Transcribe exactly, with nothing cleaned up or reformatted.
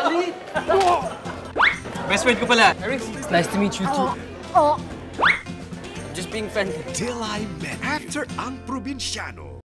Best friend ko pala. It's nice to meet you too. Oh. Just being friendly. Till I met after ang probinsyano.